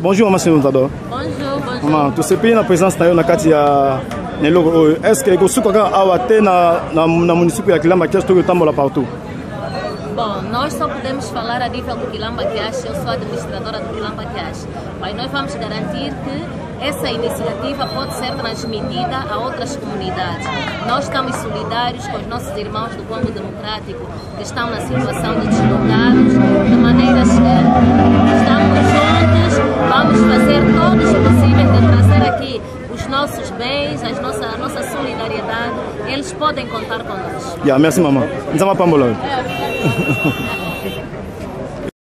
Bonjour, maman Sénotador. Bonjour, bonjour. Maman, tu sais bien la présence de la Katia. Est-ce que vous avez na município de Quilamba que estou lá partout? Bom, nós só podemos falar a nível do Quilamba Tiache, eu sou administradora do Quilamba Tiache, mas nós vamos garantir que essa iniciativa pode ser transmitida a outras comunidades. Nós estamos solidários com os nossos irmãos do Congo Democrático que estão na situação de deslocados, de maneira que estamos juntos, vamos fazer todos os possíveis de trazer aqui os nossos bens, a nossa solidariedade, eles podem contar conosco. Merci, maman.